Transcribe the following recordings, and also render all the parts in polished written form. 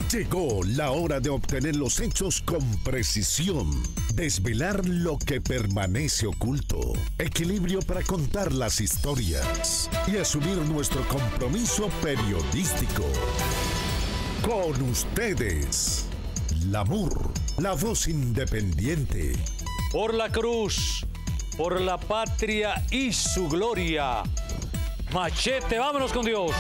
Llegó la hora de obtener los hechos con precisión, desvelar lo que permanece oculto, equilibrio para contar las historias y asumir nuestro compromiso periodístico. Con ustedes, Lamur, la voz independiente. Por la cruz, por la patria y su gloria. Machete, vámonos con Dios.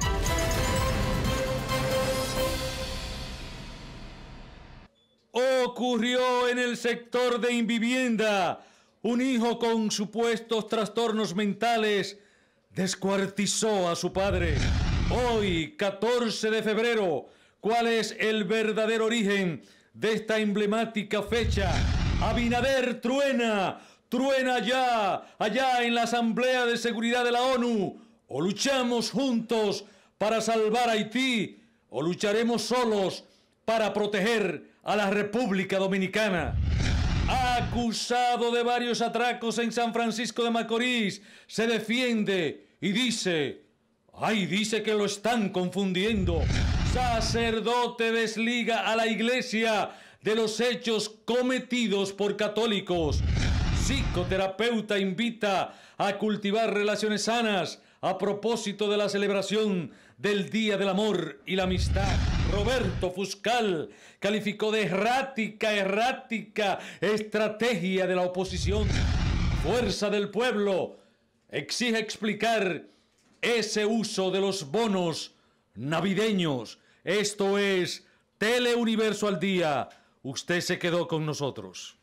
Ocurrió en el sector de Invivienda. Un hijo con supuestos trastornos mentales descuartizó a su padre. Hoy, 14 de febrero, ¿cuál es el verdadero origen de esta emblemática fecha? Abinader truena allá en la Asamblea de Seguridad de la ONU. O luchamos juntos para salvar a Haití, o lucharemos solos para proteger a la República Dominicana. Acusado de varios atracos en San Francisco de Macorís, se defiende y dice que lo están confundiendo. Sacerdote desliga a la iglesia de los hechos cometidos por católicos. Psicoterapeuta invita a cultivar relaciones sanas a propósito de la celebración del Día del Amor y la Amistad. Roberto Fuscal calificó de errática estrategia de la oposición. Fuerza del Pueblo exige explicar ese uso de los bonos navideños. Esto es Teleuniverso al Día. Usted se quedó con nosotros.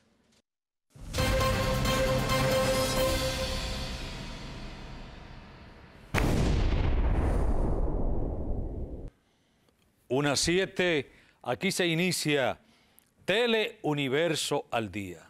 Unas 7, aquí se inicia Teleuniverso al Día.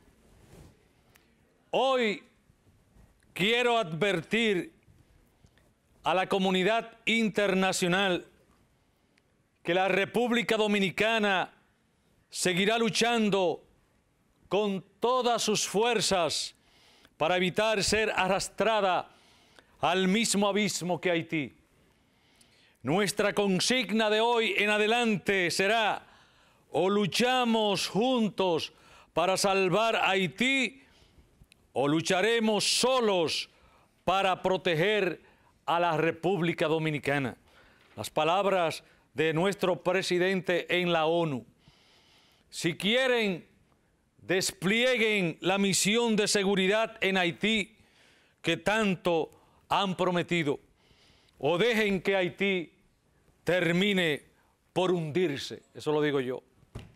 Hoy quiero advertir a la comunidad internacional que la República Dominicana seguirá luchando con todas sus fuerzas para evitar ser arrastrada al mismo abismo que Haití. Nuestra consigna de hoy en adelante será: o luchamos juntos para salvar a Haití, o lucharemos solos para proteger a la República Dominicana. Las palabras de nuestro presidente en la ONU. Si quieren, desplieguen la misión de seguridad en Haití que tanto han prometido, o dejen que Haití termine por hundirse. Eso lo digo yo.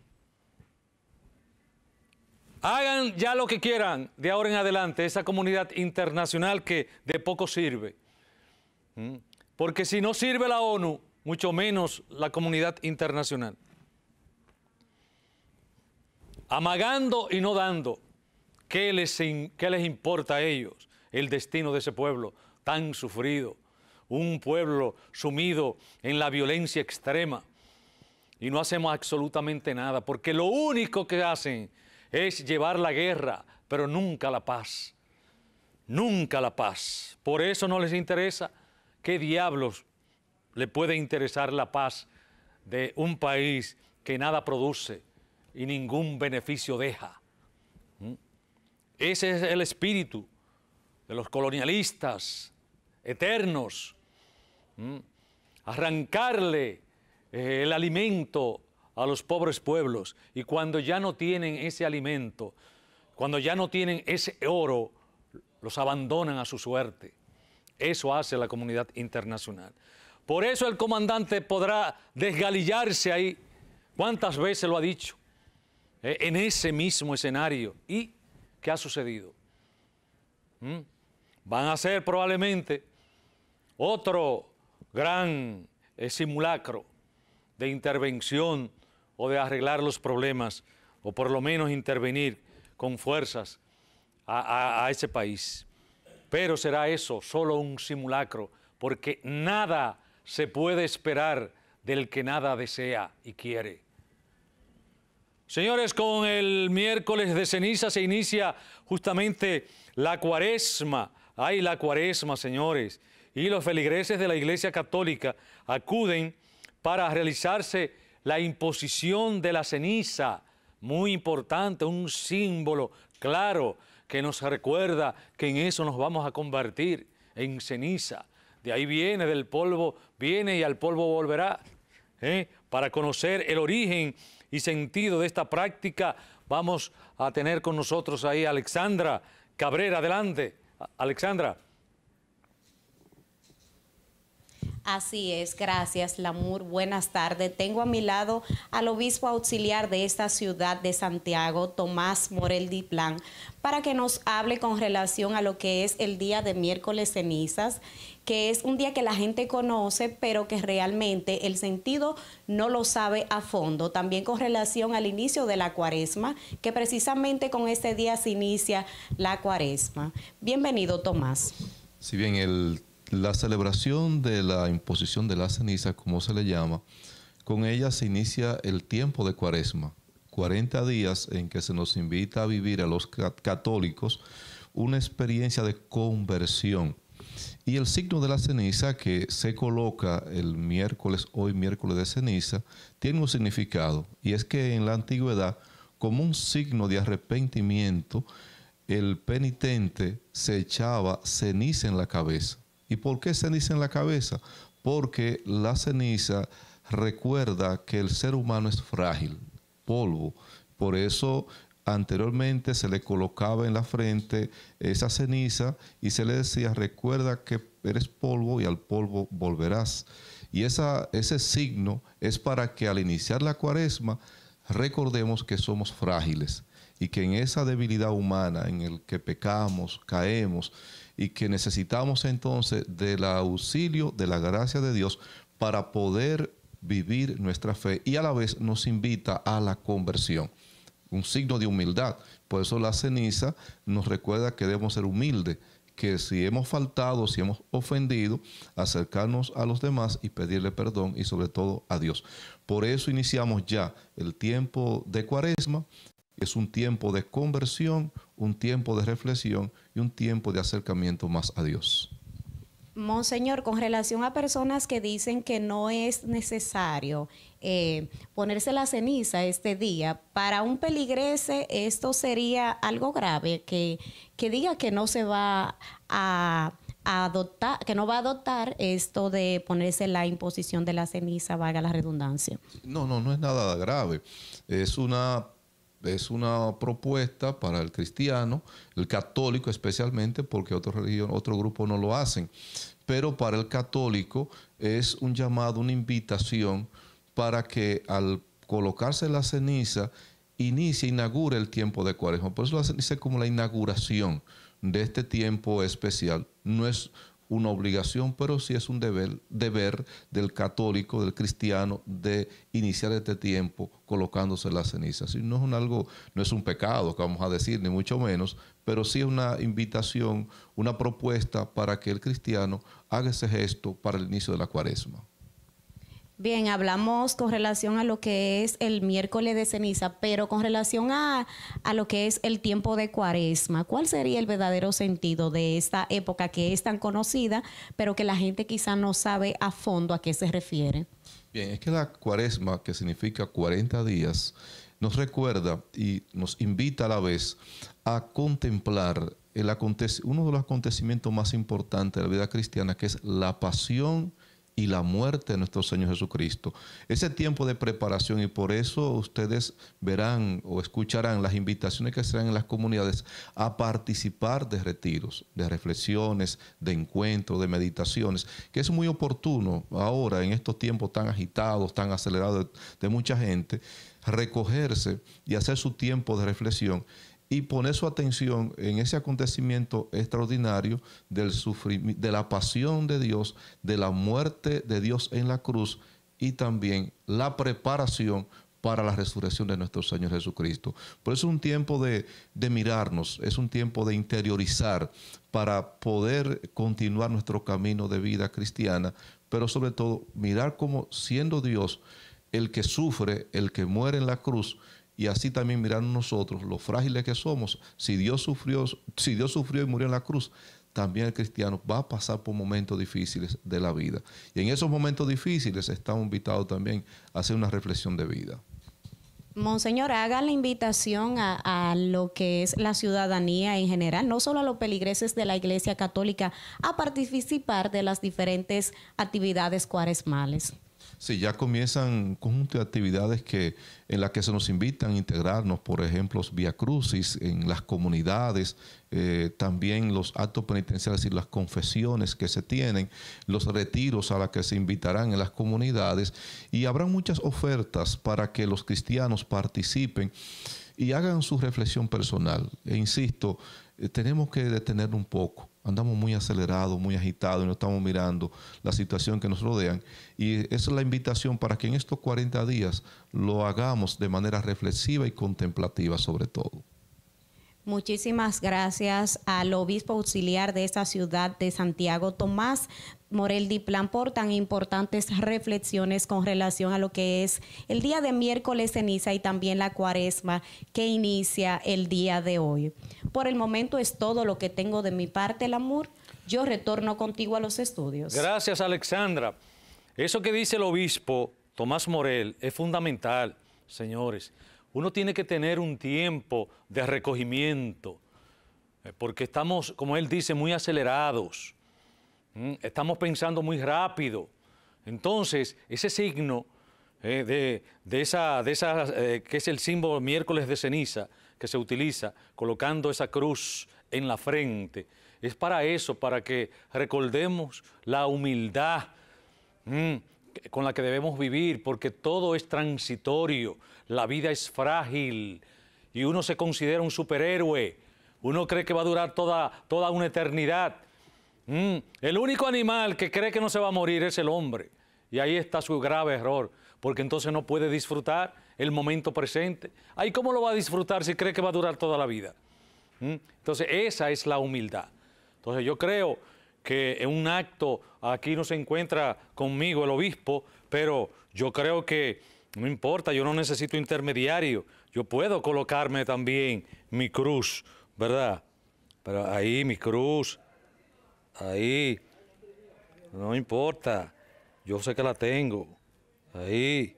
Hagan ya lo que quieran de ahora en adelante esa comunidad internacional que de poco sirve. Porque si no sirve la ONU, mucho menos la comunidad internacional. Amagando y no dando, ¿qué les importa a ellos el destino de ese pueblo tan sufrido? Un pueblo sumido en la violencia extrema. Y no hacemos absolutamente nada, porque lo único que hacen es llevar la guerra, pero nunca la paz. Nunca la paz. Por eso no les interesa. ¿Qué diablos le puede interesar la paz de un país que nada produce y ningún beneficio deja? Ese es el espíritu de los colonialistas eternos. Arrancarle el alimento a los pobres pueblos, y cuando ya no tienen ese alimento, cuando ya no tienen ese oro, los abandonan a su suerte. Eso hace la comunidad internacional. Por eso el comandante podrá desgalillarse ahí. ¿Cuántas veces lo ha dicho? En ese mismo escenario. ¿Y qué ha sucedido? Van a ser probablemente otro gran simulacro de intervención o de arreglar los problemas, o por lo menos intervenir con fuerzas a ese país. Pero será eso, solo un simulacro, porque nada se puede esperar del que nada desea y quiere. Señores, con el miércoles de ceniza se inicia justamente la cuaresma. ¡Ay, la cuaresma, señores! Y los feligreses de la Iglesia Católica acuden para realizarse la imposición de la ceniza, muy importante, un símbolo claro que nos recuerda que en eso nos vamos a convertir, en ceniza. De ahí viene, del polvo viene y al polvo volverá. Para conocer el origen y sentido de esta práctica, vamos a tener con nosotros ahí a Alexandra Cabrera. Adelante, Alexandra. Así es, gracias, Lamur. Buenas tardes. Tengo a mi lado al obispo auxiliar de esta ciudad de Santiago, Tomás Morel Diplán, para que nos hable con relación a lo que es el día de miércoles cenizas, que es un día que la gente conoce, pero que realmente el sentido no lo sabe a fondo. También con relación al inicio de la cuaresma, que precisamente con este día se inicia la cuaresma. Bienvenido, Tomás. Si bien la celebración de la imposición de la ceniza, como se le llama, con ella se inicia el tiempo de cuaresma, 40 días en que se nos invita a vivir a los católicos una experiencia de conversión. Y el signo de la ceniza que se coloca el miércoles, hoy miércoles de ceniza, tiene un significado, y es que en la antigüedad, como un signo de arrepentimiento, el penitente se echaba ceniza en la cabeza. ¿Y por qué ceniza en la cabeza? Porque la ceniza recuerda que el ser humano es frágil, polvo. Por eso anteriormente se le colocaba en la frente esa ceniza y se le decía: recuerda que eres polvo y al polvo volverás. Y ese signo es para que al iniciar la cuaresma recordemos que somos frágiles y que en esa debilidad humana en el que pecamos, caemos, y que necesitamos entonces del auxilio, de la gracia de Dios para poder vivir nuestra fe, y a la vez nos invita a la conversión, un signo de humildad. Por eso la ceniza nos recuerda que debemos ser humildes, que si hemos faltado, si hemos ofendido, acercarnos a los demás y pedirle perdón, y sobre todo a Dios. Por eso iniciamos ya el tiempo de cuaresma. Es un tiempo de conversión, un tiempo de reflexión y un tiempo de acercamiento más a Dios. Monseñor, con relación a personas que dicen que no es necesario ponerse la ceniza este día, para un peligrese esto sería algo grave, que diga que no se va a adoptar, que no va a adoptar esto de ponerse la imposición de la ceniza, valga la redundancia. No es nada grave. Es una propuesta para el cristiano, el católico especialmente, porque otra religión, otro grupo no lo hacen. Pero para el católico es un llamado, una invitación para que al colocarse la ceniza inaugure el tiempo de cuaresma. Por eso la ceniza es como la inauguración de este tiempo especial. No es una obligación, pero sí es un deber del católico, del cristiano, de iniciar este tiempo colocándose la ceniza. Así no es un pecado que vamos a decir, ni mucho menos, pero sí es una invitación, una propuesta para que el cristiano haga ese gesto para el inicio de la cuaresma. Bien, hablamos con relación a lo que es el miércoles de ceniza, pero con relación a lo que es el tiempo de cuaresma, ¿cuál sería el verdadero sentido de esta época que es tan conocida, pero que la gente quizá no sabe a fondo a qué se refiere? Bien, es que la cuaresma, que significa 40 días, nos recuerda y nos invita a la vez a contemplar uno de los acontecimientos más importantes de la vida cristiana, que es la pasión y la muerte de nuestro Señor Jesucristo. Ese tiempo de preparación, y por eso ustedes verán o escucharán las invitaciones que se dan en las comunidades a participar de retiros, de reflexiones, de encuentros, de meditaciones, que es muy oportuno ahora en estos tiempos tan agitados, tan acelerados de mucha gente, recogerse y hacer su tiempo de reflexión y poner su atención en ese acontecimiento extraordinario de la pasión de Dios, de la muerte de Dios en la cruz, y también la preparación para la resurrección de nuestro Señor Jesucristo. Por eso es un tiempo de mirarnos, es un tiempo de interiorizar para poder continuar nuestro camino de vida cristiana, pero sobre todo mirar cómo, siendo Dios el que sufre, el que muere en la cruz, y así también mirar nosotros lo frágiles que somos. Si Dios sufrió y murió en la cruz, también el cristiano va a pasar por momentos difíciles de la vida. Y en esos momentos difíciles estamos invitados también a hacer una reflexión de vida. Monseñor, haga la invitación a lo que es la ciudadanía en general, no solo a los peligreses de la Iglesia Católica, a participar de las diferentes actividades cuaresmales. Sí, ya comienzan un conjunto de actividades en las que se nos invitan a integrarnos, por ejemplo, Vía Crucis en las comunidades, también los actos penitenciales y las confesiones que se tienen, los retiros a los que se invitarán en las comunidades, y habrá muchas ofertas para que los cristianos participen y hagan su reflexión personal. E insisto, tenemos que detener un poco. Andamos muy acelerados, muy agitados y no estamos mirando la situación que nos rodean. Y esa es la invitación para que en estos 40 días lo hagamos de manera reflexiva y contemplativa sobre todo. Muchísimas gracias al obispo auxiliar de esta ciudad de Santiago, Tomás Morel Diplán, por tan importantes reflexiones con relación a lo que es el día de miércoles ceniza y también la cuaresma que inicia el día de hoy. Por el momento es todo lo que tengo de mi parte, Lamur. Yo retorno contigo a los estudios. Gracias, Alexandra. Eso que dice el obispo Tomás Morel es fundamental, señores. Uno tiene que tener un tiempo de recogimiento, porque estamos, como él dice, muy acelerados. Estamos pensando muy rápido. Entonces, ese signo que es el símbolo miércoles de ceniza, que se utiliza colocando esa cruz en la frente, es para eso, para que recordemos la humildad con la que debemos vivir, porque todo es transitorio, la vida es frágil y uno se considera un superhéroe, uno cree que va a durar toda una eternidad. El único animal que cree que no se va a morir es el hombre, y ahí está su grave error, porque entonces no puede disfrutar el momento presente. ¿Ahí cómo lo va a disfrutar si cree que va a durar toda la vida? Entonces esa es la humildad. Entonces yo creo que en un acto, aquí no se encuentra conmigo el obispo, pero yo creo que no importa, yo no necesito intermediario, yo puedo colocarme también mi cruz, ¿verdad? Pero ahí mi cruz, ahí, no importa, yo sé que la tengo, ahí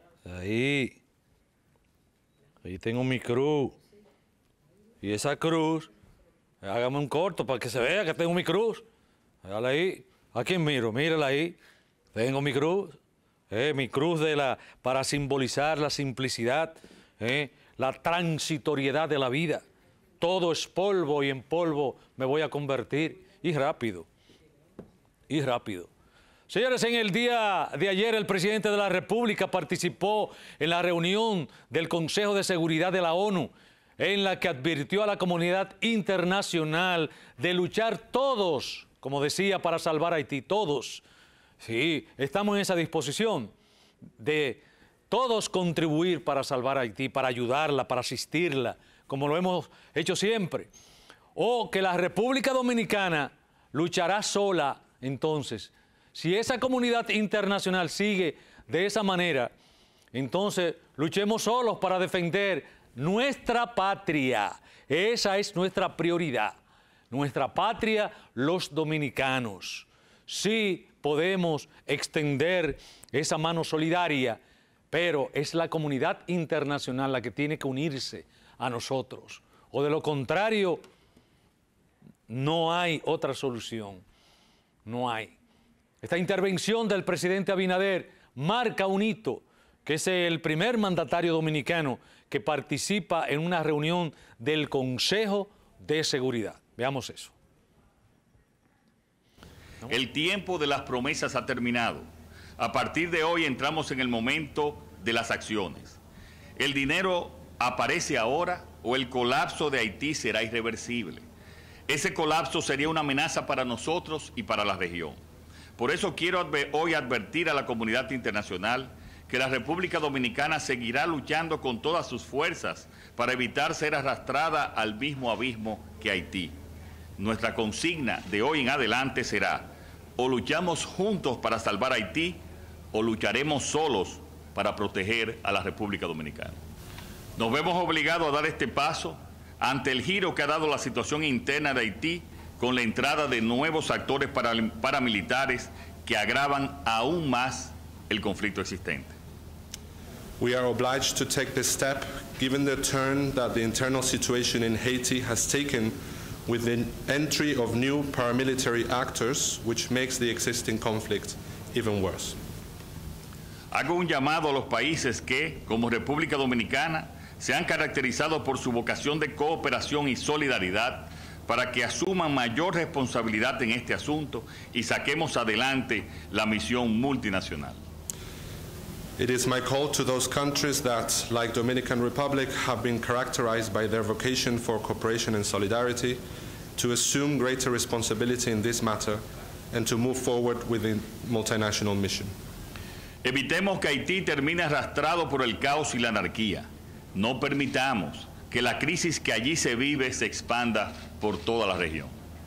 tengo mi cruz, y esa cruz, hágame un corto para que se vea que tengo mi cruz. Mírala ahí. ¿A quién miro? Mírala ahí. Tengo mi cruz. Mi cruz para simbolizar la simplicidad, la transitoriedad de la vida. Todo es polvo y en polvo me voy a convertir. Y rápido. Y rápido. Señores, en el día de ayer el presidente de la República participó en la reunión del Consejo de Seguridad de la ONU, en la que advirtió a la comunidad internacional de luchar todos, como decía, para salvar a Haití, todos. Sí, estamos en esa disposición de todos contribuir para salvar a Haití, para ayudarla, para asistirla, como lo hemos hecho siempre. O que la República Dominicana luchará sola, entonces. Si esa comunidad internacional sigue de esa manera, entonces luchemos solos para defender nuestra patria. Esa es nuestra prioridad. Nuestra patria, los dominicanos. Sí podemos extender esa mano solidaria, pero es la comunidad internacional la que tiene que unirse a nosotros. O de lo contrario, no hay otra solución. No hay. Esta intervención del presidente Abinader marca un hito, que es el primer mandatario dominicano que participa en una reunión del Consejo de Seguridad. Veamos eso. El tiempo de las promesas ha terminado. A partir de hoy entramos en el momento de las acciones. El dinero aparece ahora o el colapso de Haití será irreversible. Ese colapso sería una amenaza para nosotros y para la región. Por eso quiero hoy advertir a la comunidad internacional que la República Dominicana seguirá luchando con todas sus fuerzas para evitar ser arrastrada al mismo abismo que Haití. Nuestra consigna de hoy en adelante será: o luchamos juntos para salvar a Haití, o lucharemos solos para proteger a la República Dominicana. Nos vemos obligados a dar este paso ante el giro que ha dado la situación interna de Haití con la entrada de nuevos actores paramilitares que agravan aún más el conflicto existente. We are obliged to take this step given the turn that the internal situation in Haiti has taken with the entry of new paramilitary actors, which makes the existing conflict even worse. Hago un llamado a los países que, como República Dominicana, se han caracterizado por su vocación de cooperación y solidaridad para que asuman mayor responsabilidad en este asunto y saquemos adelante la misión multinacional. It is my call to those countries that, like Dominican Republic, have been characterized by their vocation for cooperation and solidarity, to assume greater responsibility in this matter and to move forward with the multinational mission. Evitemos que Haití termine arrastrado por el caos y la anarquía. No permitamos que la crisis que allí se vive se expanda por toda la región.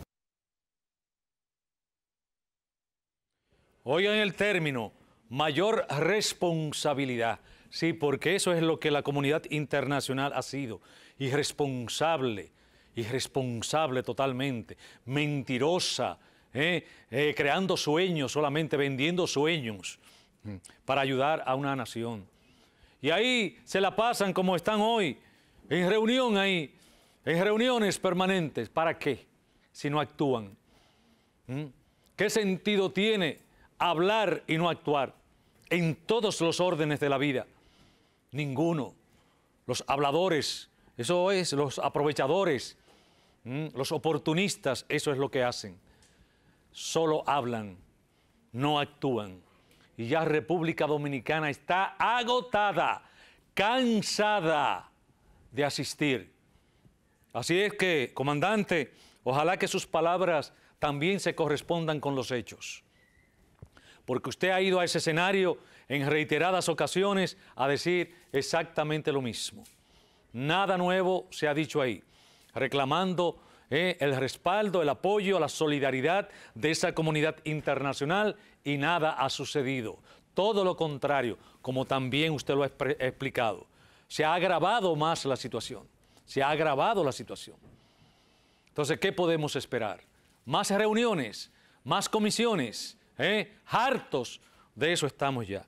Oigan el término, mayor responsabilidad. Sí, porque eso es lo que la comunidad internacional ha sido. Irresponsable totalmente, mentirosa, creando sueños, solamente vendiendo sueños para ayudar a una nación. Y ahí se la pasan como están hoy, en reunión ahí, en reuniones permanentes. ¿Para qué? Si no actúan. ¿Qué sentido tiene hablar y no actuar en todos los órdenes de la vida? Ninguno. Los habladores, eso es, los aprovechadores, los oportunistas, eso es lo que hacen. Solo hablan, no actúan. Y ya República Dominicana está agotada, cansada de asistir. Así es que, comandante, ojalá que sus palabras también se correspondan con los hechos. Porque usted ha ido a ese escenario en reiteradas ocasiones a decir exactamente lo mismo. Nada nuevo se ha dicho ahí, reclamando el respaldo, el apoyo, la solidaridad de esa comunidad internacional y nada ha sucedido. Todo lo contrario, como también usted lo ha explicado. Se ha agravado más la situación, se ha agravado la situación. Entonces, ¿qué podemos esperar? Más reuniones, más comisiones, hartos de eso estamos ya.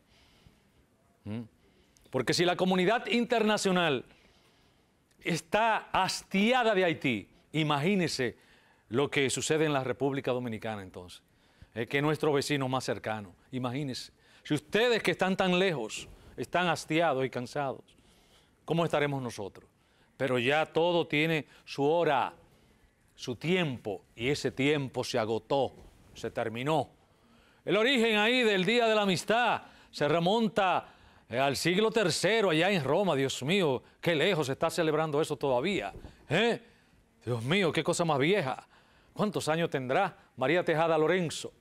Porque si la comunidad internacional está hastiada de Haití, imagínese lo que sucede en la República Dominicana entonces, que es nuestro vecino más cercano. Imagínese, si ustedes que están tan lejos están hastiados y cansados, ¿cómo estaremos nosotros? Pero ya todo tiene su hora, su tiempo, y ese tiempo se agotó, se terminó. El origen ahí del Día de la Amistad se remonta al siglo III, allá en Roma. Dios mío, qué lejos se está celebrando eso todavía. Dios mío, qué cosa más vieja. ¿Cuántos años tendrá María Tejada Lorenzo?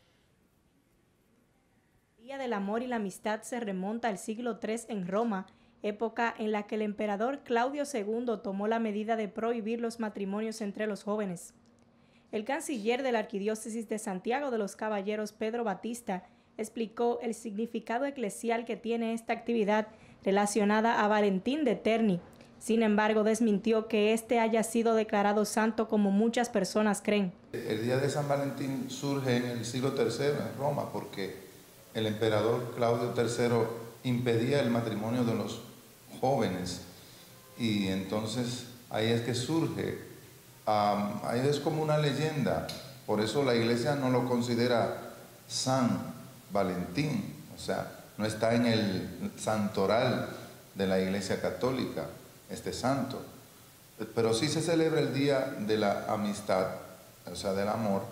El Día del Amor y la Amistad se remonta al siglo III en Roma, época en la que el emperador Claudio II tomó la medida de prohibir los matrimonios entre los jóvenes. El canciller de la Arquidiócesis de Santiago de los Caballeros, Pedro Batista, explicó el significado eclesial que tiene esta actividad relacionada a Valentín de Terni. Sin embargo, desmintió que este haya sido declarado santo como muchas personas creen. El día de San Valentín surge en el siglo III en Roma porque el emperador Claudio III impedía el matrimonio de los jóvenes y entonces ahí es que surge. Ahí es como una leyenda, por eso la iglesia no lo considera San Valentín, o sea, no está en el santoral de la iglesia católica, este santo, pero sí se celebra el día de la amistad, o sea, del amor,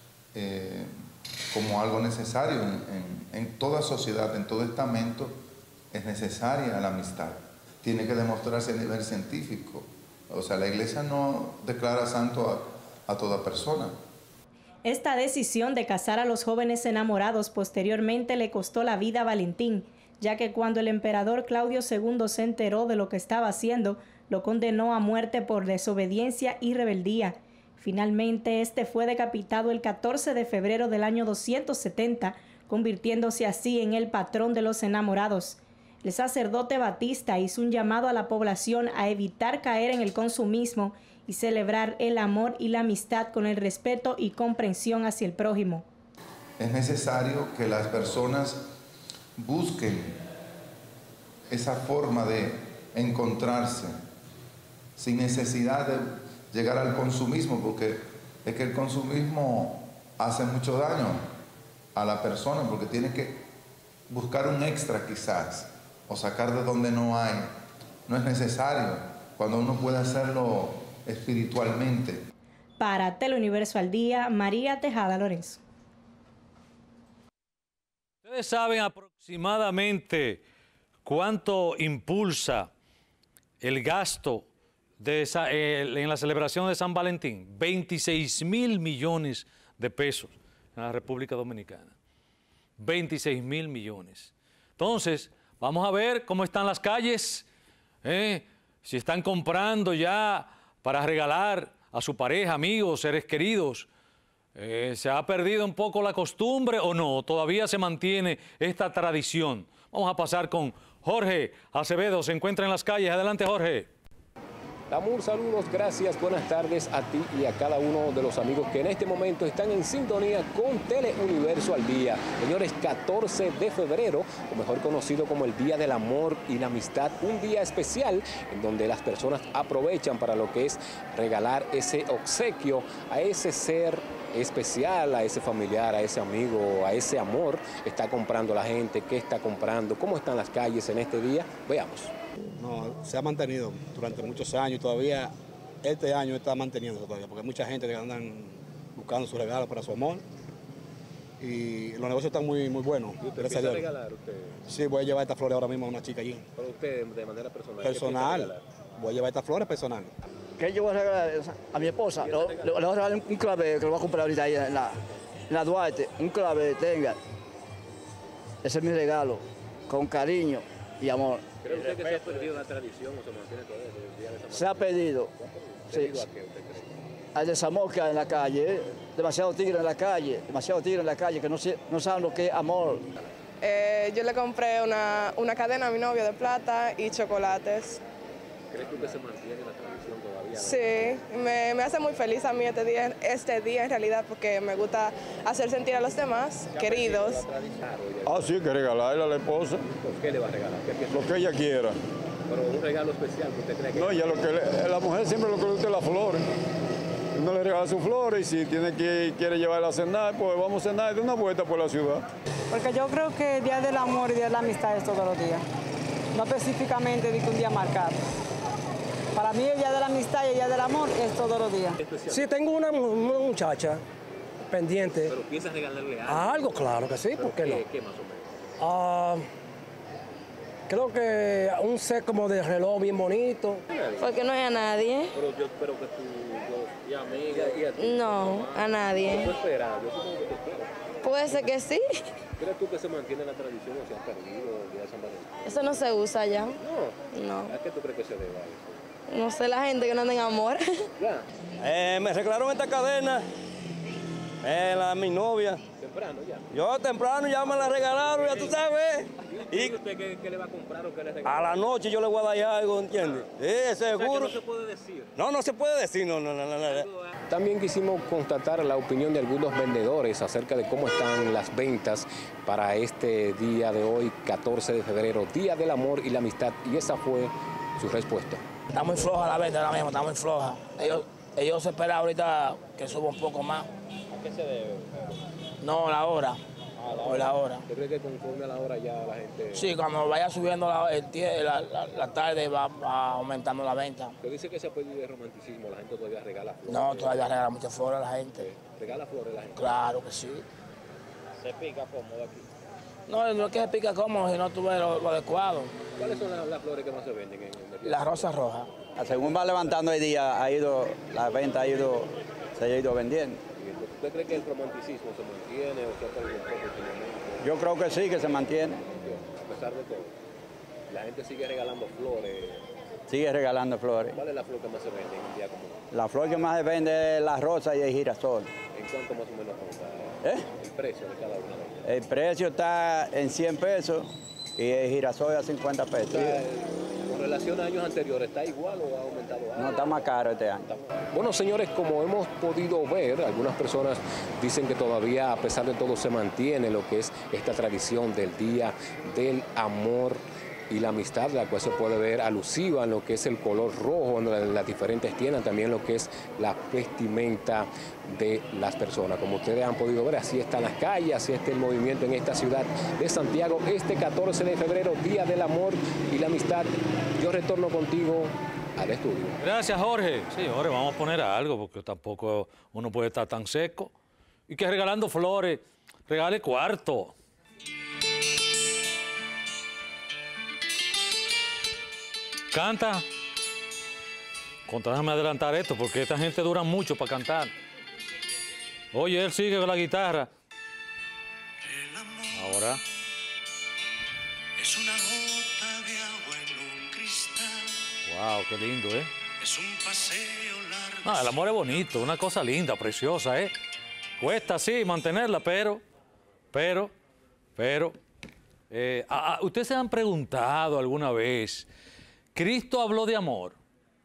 como algo necesario en toda sociedad, en todo estamento, es necesaria la amistad, tiene que demostrarse a nivel científico. O sea, la iglesia no declara santo a toda persona. Esta decisión de casar a los jóvenes enamorados posteriormente le costó la vida a Valentín, ya que cuando el emperador Claudio II se enteró de lo que estaba haciendo, lo condenó a muerte por desobediencia y rebeldía. Finalmente, este fue decapitado el 14 de febrero del año 270, convirtiéndose así en el patrón de los enamorados. El sacerdote Batista hizo un llamado a la población a evitar caer en el consumismo y celebrar el amor y la amistad con el respeto y comprensión hacia el prójimo. Es necesario que las personas busquen esa forma de encontrarse sin necesidad de llegar al consumismo, porque es que el consumismo hace mucho daño a la persona, porque tiene que buscar un extra quizás, o sacar de donde no hay. No es necesario, cuando uno puede hacerlo espiritualmente. Para Teleuniverso al Día, María Tejada Lorenzo. Ustedes saben aproximadamente cuánto impulsa el gasto en la celebración de San Valentín. 26.000 millones de pesos en la República Dominicana. 26.000 millones. Entonces, vamos a ver cómo están las calles, si están comprando ya para regalar a su pareja, amigos, seres queridos. ¿Se ha perdido un poco la costumbre o no? ¿Todavía se mantiene esta tradición? Vamos a pasar con Jorge Acevedo, se encuentra en las calles. Adelante, Jorge. Tamur, saludos, gracias, buenas tardes a ti y a cada uno de los amigos que en este momento están en sintonía con Teleuniverso al Día. Señores, 14 de febrero, o mejor conocido como el Día del Amor y la Amistad, un día especial en donde las personas aprovechan para lo que es regalar ese obsequio a ese ser especial, a ese familiar, a ese amigo, a ese amor. Está comprando la gente, ¿qué está comprando? ¿Cómo están las calles en este día? Veamos. No, se ha mantenido durante muchos años, todavía este año está manteniendo todavía, porque hay mucha gente que andan buscando sus regalos para su amor y los negocios están muy buenos. ¿Y usted piensa regalar usted? Sí, voy a llevar estas flores ahora mismo a una chica allí. ¿Pero usted de manera personal? Personal, voy a llevar estas flores personal. ¿Qué yo voy a regalar a mi esposa? Le voy a regalar un clave que lo voy a comprar ahorita ahí en la Duarte, un clave, tenga. Ese es mi regalo, con cariño y amor. ¿Cree usted que se ha perdido la tradición o se mantiene todavía el Día de San Valentín? Se ha perdido. Sí. ¿Debido a qué usted cree? Al desamor que hay en la calle, demasiado tigre en la calle, que no saben lo que es amor. Yo le compré una cadena a mi novio de plata y chocolates. ¿Crees que se mantiene la tradición todavía? Sí, me hace muy feliz a mí este día en realidad, porque me gusta hacer sentir a los demás queridos. Ah, sí, que regalarle a la esposa. ¿Qué le va a regalar? Lo que ella quiera. Pero un regalo especial que usted cree que... No, ella la mujer siempre lo que le gusta es las flores. Uno le regala sus flores y si quiere llevarla a cenar, pues vamos a cenar y de una vuelta por la ciudad. Porque yo creo que el Día del Amor y Día de la Amistad es todos los días. No específicamente de que un día marcado. Para mí el Día de la Amistad y el Día del Amor es todos los días. Sí, tengo una muchacha pendiente. ¿Pero piensas regalarle algo? Algo, claro que sí, ¿por qué no? ¿Qué más o menos? Creo que un set como de reloj bien bonito. Porque no hay a nadie. Pero yo espero que tu amiga y a ti. No, a nadie. ¿Tú esperas? Yo supongo que te esperas. Puede ser que sí. ¿Crees tú que se mantiene la tradición o se ha perdido el Día de San Valentín? Eso no se usa ya. No. No. ¿A qué tú crees que se deba eso? No sé, la gente que no tenga amor. Me regalaron esta cadena, mi novia. ¿Temprano ya? Yo temprano ya me la regalaron, ya tú sabes. ¿Y usted qué le va a comprar o qué le regala? A la noche yo le voy a dar algo, ¿entiendes? Seguro. O sea, que no se puede decir. No se puede decir, no. También quisimos constatar la opinión de algunos vendedores acerca de cómo están las ventas para este día de hoy, 14 de febrero, Día del Amor y la Amistad, y esa fue su respuesta. Está muy floja la venta ahora mismo, está muy floja. Ellos se esperan ahorita que suba un poco más. ¿A qué se debe? No, la hora. Por la hora. ¿Usted cree que conforme a la hora ya la gente...? Sí, cuando vaya subiendo la tarde va aumentando la venta. ¿Usted dice que se ha perdido el romanticismo? ¿La gente todavía regala flores? No, todavía regala muchas flores a la gente. ¿Regala flores la gente? Claro que sí. ¿Se pica cómodo aquí? No es que se pica cómodo, sino tú ves lo adecuado. ¿Cuáles son las flores que más se venden en el día? La rosa roja. Según va levantando el día, la venta se ha ido vendiendo. ¿Usted cree que el romanticismo se mantiene o se ha perdido un poco últimamente? Yo creo que sí, que se mantiene. A pesar de todo, la gente sigue regalando flores. Sigue regalando flores. ¿Cuál es la flor que más se vende en un día como hoy? La flor que más se vende es la rosa y el girasol. ¿En cuánto más o menos ronda el precio de cada una de ellas? El precio está en 100 pesos y el girasol a 50 pesos. Con relación a años anteriores, ¿está igual o ha aumentado algo? No, está más caro este año. Bueno, señores, como hemos podido ver, algunas personas dicen que todavía, a pesar de todo, se mantiene lo que es esta tradición del Día del Amor y la Amistad, la cual se puede ver alusiva en lo que es el color rojo en las diferentes tiendas, también lo que es la vestimenta de las personas. Como ustedes han podido ver, así están las calles, así está el movimiento en esta ciudad de Santiago, este 14 de febrero, Día del Amor y la Amistad. Yo retorno contigo al estudio. Gracias, Jorge. Sí, Jorge, vamos a poner algo, porque tampoco uno puede estar tan seco. Y que regalando flores, regale cuarto. Canta. Déjame adelantar esto, porque esta gente dura mucho para cantar. Oye, él sigue con la guitarra. Ahora. Es una gota de agua en un cristal. Wow, qué lindo, ¿eh? Es un paseo largo. Ah, el amor es bonito, una cosa linda, preciosa, ¿eh? Cuesta, sí, mantenerla, pero... ¿Ustedes se han preguntado alguna vez... Cristo habló de amor,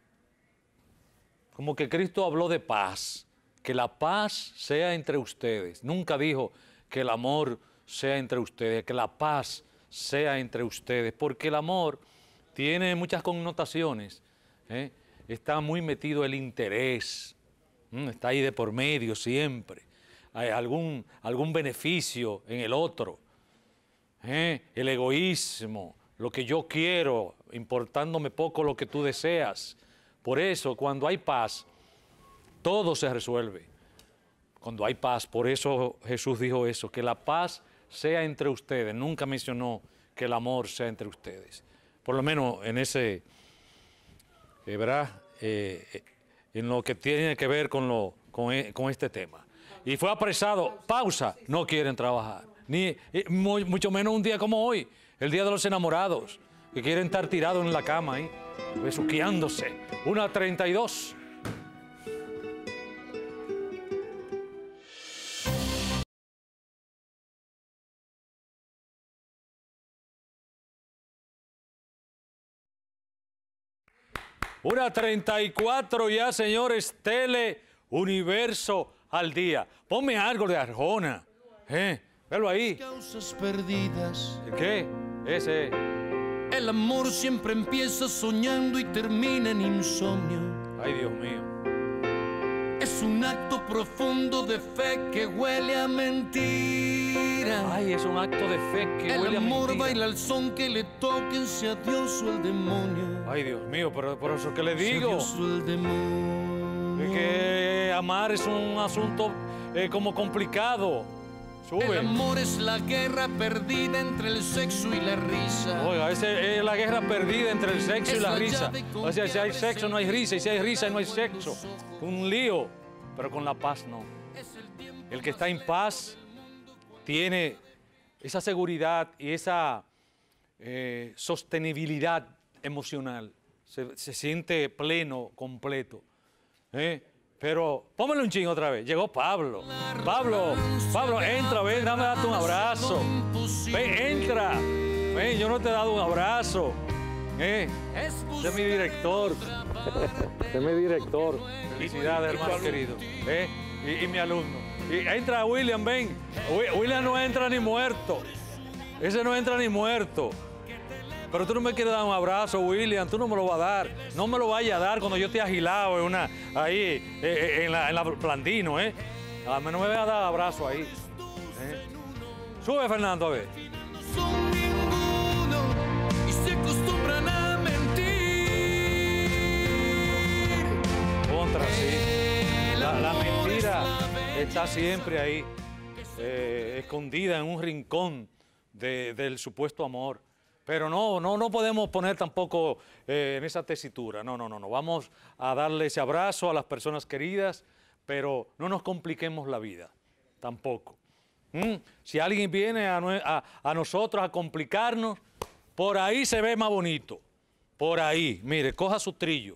como que Cristo habló de paz, que la paz sea entre ustedes. Nunca dijo que el amor sea entre ustedes, que la paz sea entre ustedes, porque el amor tiene muchas connotaciones, ¿eh? Está muy metido el interés, está ahí de por medio siempre, hay algún beneficio en el otro, el egoísmo, lo que yo quiero, importándome poco lo que tú deseas. Por eso, cuando hay paz, todo se resuelve. Cuando hay paz, por eso Jesús dijo eso, que la paz sea entre ustedes. Nunca mencionó que el amor sea entre ustedes. Por lo menos en ese, ¿verdad? En lo que tiene que ver con este tema. Y fue apresado, pausa, no quieren trabajar. Ni mucho menos un día como hoy. El Día de los Enamorados, que quieren estar tirados en la cama ahí, besuqueándose. 1:32. Una 34 ya, señores, Tele Universo al día. Ponme algo de Arjona. Velo ahí. Causas perdidas. ¿Qué? Ese. El amor siempre empieza soñando y termina en insomnio. Ay, Dios mío. Es un acto profundo de fe que huele a mentira. Ay, es un acto de fe que huele a mentira. El amor baila al son que le toquen, sea Dios o el demonio. Ay, Dios mío, pero por eso que le digo. Sea Dios o el demonio. Es que amar es un asunto como complicado. Sube. El amor es la guerra perdida entre el sexo y la risa. Oiga, esa es la guerra perdida entre el sexo y la risa. O sea, si hay sexo no hay risa, y si hay risa no hay sexo. Un lío, pero con la paz no. El que está en paz tiene esa seguridad y esa sostenibilidad emocional. Se siente pleno, completo. Pero póngale un ching otra vez. Llegó Pablo. Pablo, entra, ven, date un abrazo. Ven, entra. Ven, yo no te he dado un abrazo. Ese es mi director. Ese es mi director. Felicidades, hermano querido. Y mi alumno. Y entra William, ven. William no entra ni muerto. Ese no entra ni muerto. Pero tú no me quieres dar un abrazo, William, tú no me lo vas a dar. No me lo vayas a dar cuando yo esté agilado ahí en la Blandino, ¿eh? A mí no me vas a dar abrazo ahí. Sube, Fernando, a ver. Son ninguno y se acostumbran a mentir. Contra, sí. La mentira está siempre ahí, escondida en un rincón del supuesto amor. Pero no podemos poner tampoco en esa tesitura. No. Vamos a darle ese abrazo a las personas queridas, pero no nos compliquemos la vida, tampoco. Si alguien viene a nosotros a complicarnos, por ahí se ve más bonito. Por ahí, mire, coja su trillo.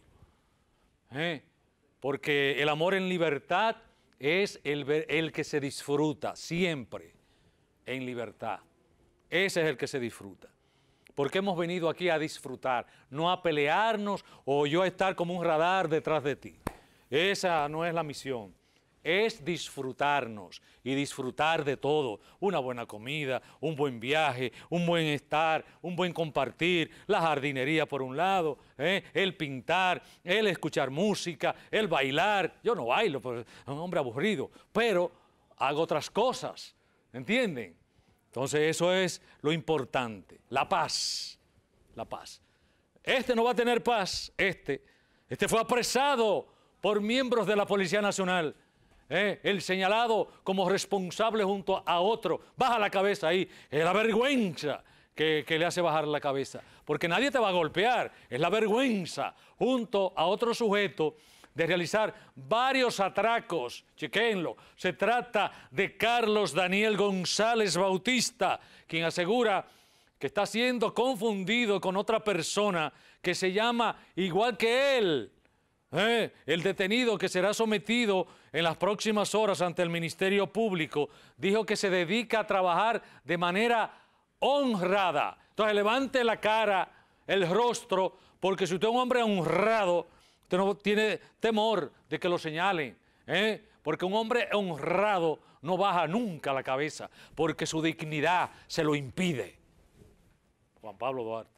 Porque el amor en libertad es el que se disfruta siempre en libertad. Ese es el que se disfruta. porque hemos venido aquí a disfrutar, no a pelearnos o yo a estar como un radar detrás de ti. Esa no es la misión. Es disfrutarnos y disfrutar de todo. Una buena comida, un buen viaje, un buen estar, un buen compartir, la jardinería por un lado, el pintar, el escuchar música, el bailar. Yo no bailo, pues soy un hombre aburrido, pero hago otras cosas, ¿entienden? Entonces eso es lo importante, la paz, la paz. Este no va a tener paz, este fue apresado por miembros de la Policía Nacional. El señalado como responsable junto a otro, baja la cabeza ahí, es la vergüenza que le hace bajar la cabeza, porque nadie te va a golpear, es la vergüenza junto a otro sujeto de realizar varios atracos, chequéenlo, se trata de Carlos Daniel González Bautista, quien asegura que está siendo confundido con otra persona que se llama igual que él. El detenido, que será sometido en las próximas horas ante el Ministerio Público, dijo que se dedica a trabajar de manera honrada. Entonces levante la cara, el rostro, porque si usted es un hombre honrado, usted no tiene temor de que lo señalen, porque un hombre honrado no baja nunca la cabeza, porque su dignidad se lo impide. Juan Pablo Duarte.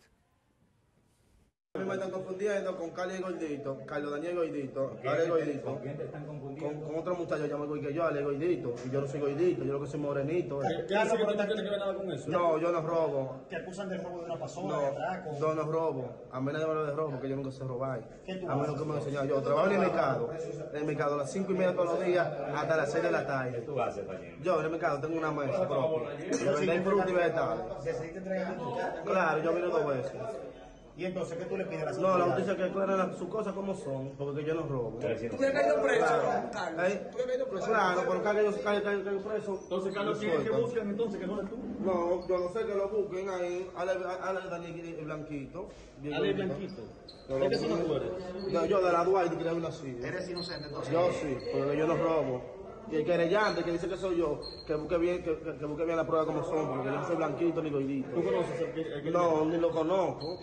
A mí me están confundiendo con Carlos Gordito, Carlos Daniel Gordito, Ale Gordito. ¿Con quién te están confundiendo? Con otro muchacho llamo igual que yo, Ale Gordito. Y yo no soy gordito, yo lo que soy morenito. ¿Qué hace que no tiene que ver nada con eso? No, yo no robo. ¿Te acusan de robo de una persona, de atraco? Yo no robo. A mí nadie me habla de robo porque yo nunca sé robar. A menos que me lo enseñado yo. Trabajo en el mercado. En el mercado a las 5:30 todos los días hasta las 6 de la tarde. ¿Qué tú haces, Daniel? Yo en el mercado tengo una mesa propia. De vender frutas y vegetales. Claro, yo vine 2 veces. ¿Y entonces qué tú le pides a la justicia? No, la justicia que aclaren sus cosas como son, porque yo no robo. ¿Tú le has caído preso, Carlos? ¿Tú le has caído preso? Claro, pero Carlos caigo preso. Entonces, Carlos, ¿quién es que buscan entonces, que no eres tú? No, yo no sé que lo busquen ahí, Ale Daniel Blanquito. Ale Blanquito. ¿De qué zona tú eres? Yo de la Duarte, que le una así. ¿Eres inocente entonces? Yo sí, porque yo no robo. Y el querellante que dice que soy yo, que busque bien, que busque bien la prueba como son, porque yo no soy blanquito ni gordito. ¿Tú conoces el que No, ni lo conozco.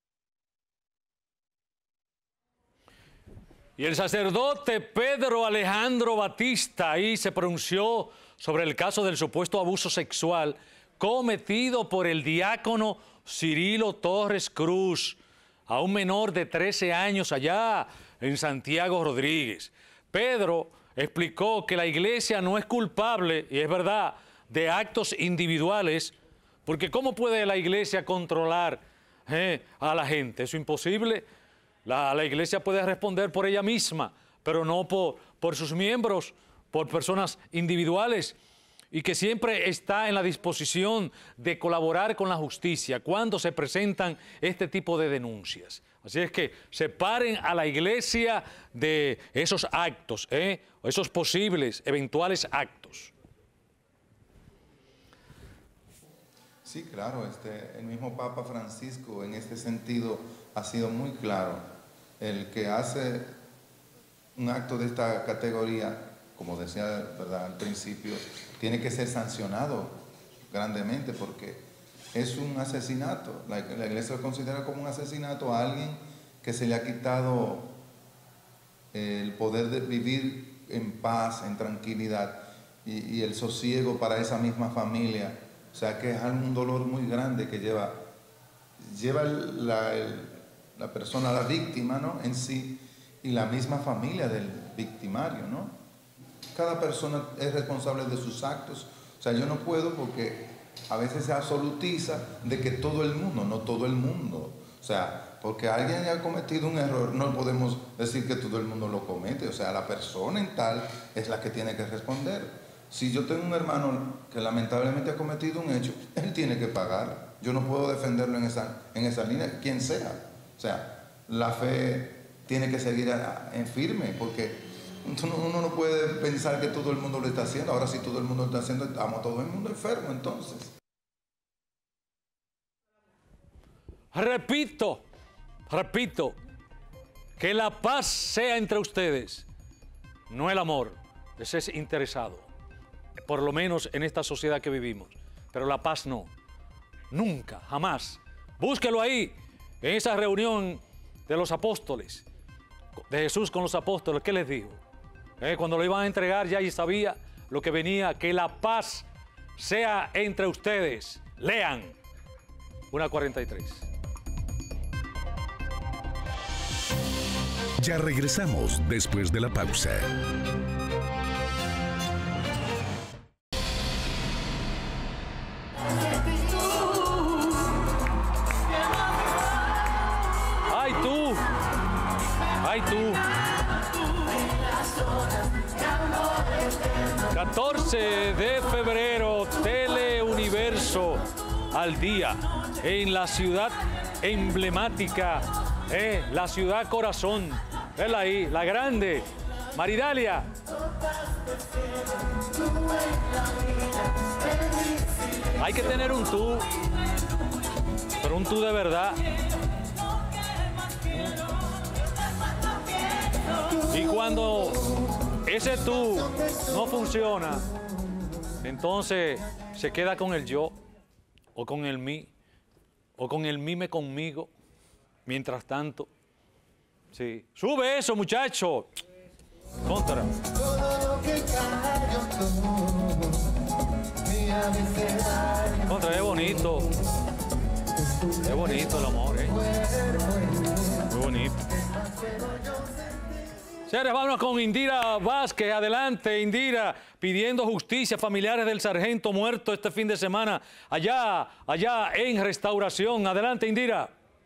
Y el sacerdote Pedro Alejandro Batista ahí se pronunció sobre el caso del supuesto abuso sexual cometido por el diácono Cirilo Torres Cruz a un menor de 13 años allá en Santiago Rodríguez. Pedro explicó que la iglesia no es culpable, y es verdad, de actos individuales, porque ¿cómo puede la iglesia controlar a la gente? Eso es imposible. La iglesia puede responder por ella misma, pero no por sus miembros, por personas individuales, y que siempre está en la disposición de colaborar con la justicia cuando se presentan este tipo de denuncias. Así es que separen a la iglesia de esos actos, esos posibles, eventuales actos. Sí, claro, el mismo Papa Francisco en este sentido ha sido muy claro. El que hace un acto de esta categoría, como decía, ¿verdad?, al principio, tiene que ser sancionado grandemente porque es un asesinato. La iglesia lo considera como un asesinato a alguien que se le ha quitado el poder de vivir en paz, en tranquilidad y el sosiego para esa misma familia. O sea que es un dolor muy grande que lleva la persona, la víctima, ¿no?, en sí, y la misma familia del victimario, ¿no? Cada persona es responsable de sus actos. O sea, yo no puedo, porque a veces se absolutiza de que todo el mundo, no todo el mundo. O sea, porque alguien haya cometido un error, no podemos decir que todo el mundo lo comete. O sea, la persona en tal es la que tiene que responder. Si yo tengo un hermano que lamentablemente ha cometido un hecho, él tiene que pagar. Yo no puedo defenderlo en esa línea, quien sea. O sea, la fe tiene que seguir en firme, porque uno no puede pensar que todo el mundo lo está haciendo. Ahora, si todo el mundo lo está haciendo, estamos todo el mundo enfermo, entonces. Repito, que la paz sea entre ustedes, no el amor. Ese es interesado, por lo menos en esta sociedad que vivimos. Pero la paz no. Nunca, jamás Búsquelo ahí, en esa reunión de los apóstoles, de Jesús con los apóstoles. ¿Qué les dijo? Cuando lo iban a entregar ya y sabía lo que venía, que la paz sea entre ustedes. Lean 1:43. Ya regresamos después de la pausa. ¡Ay, tú! ¡Ay, tú! 14 de febrero, Teleuniverso al día, en la ciudad emblemática, la ciudad corazón. Vela ahí, la grande, Maridalia. Hay que tener un tú, pero un tú de verdad. Y cuando ese tú no funciona, entonces se queda con el yo, o con el mí, o con el mime conmigo. Mientras tanto, sí. Sube eso, muchacho. Contra. Contra, es bonito. Es bonito el amor, muy bonito. Señores, vámonos con Indira Vázquez. Adelante, Indira, pidiendo justicia a familiares del sargento muerto este fin de semana allá en Restauración. Adelante, Indira.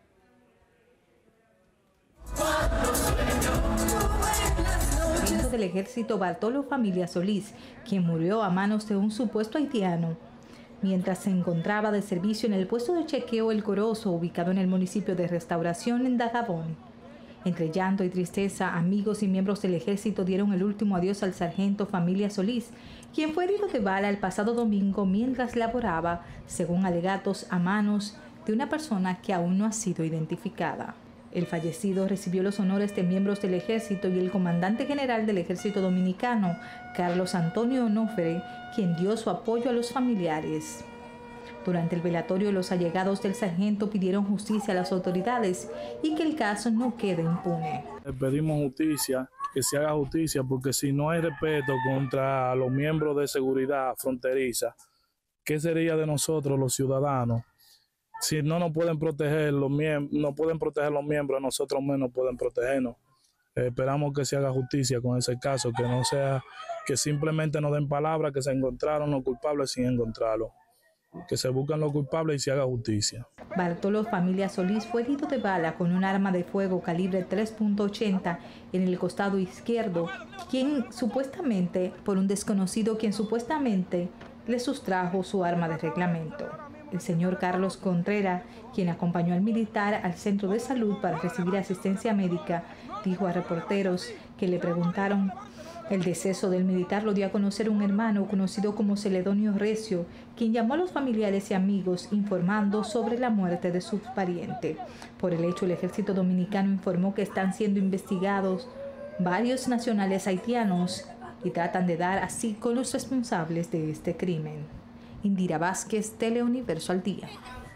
Del ejército Bartolo Familia Solís, quien murió a manos de un supuesto haitiano, mientras se encontraba de servicio en el puesto de chequeo El Corozo, ubicado en el municipio de Restauración, en Dajabón. Entre llanto y tristeza, amigos y miembros del ejército dieron el último adiós al sargento Familia Solís, quien fue herido de bala el pasado domingo mientras laboraba, según alegatos, a manos de una persona que aún no ha sido identificada. El fallecido recibió los honores de miembros del ejército y el comandante general del ejército dominicano, Carlos Antonio Onofre, quien dio su apoyo a los familiares. Durante el velatorio, los allegados del sargento pidieron justicia a las autoridades y que el caso no quede impune. Pedimos justicia, que se haga justicia, porque si no hay respeto contra los miembros de seguridad fronteriza, ¿qué sería de nosotros los ciudadanos? Si no nos pueden proteger los miembros, nosotros menos pueden protegernos. Esperamos que se haga justicia con ese caso, que no sea que simplemente nos den palabras que se encontraron los culpables sin encontrarlos. Que se busquen los culpables y se haga justicia. Bartolo Familia Solís fue herido de bala con un arma de fuego calibre 3.80 en el costado izquierdo, por un desconocido quien supuestamente le sustrajo su arma de reglamento. El señor Carlos Contreras, quien acompañó al militar al centro de salud para recibir asistencia médica, dijo a reporteros que le preguntaron: el deceso del militar lo dio a conocer un hermano conocido como Celedonio Recio, quien llamó a los familiares y amigos informando sobre la muerte de su pariente. Por el hecho, el ejército dominicano informó que están siendo investigados varios nacionales haitianos y tratan de dar así con los responsables de este crimen. Indira Vázquez, Teleuniverso al día.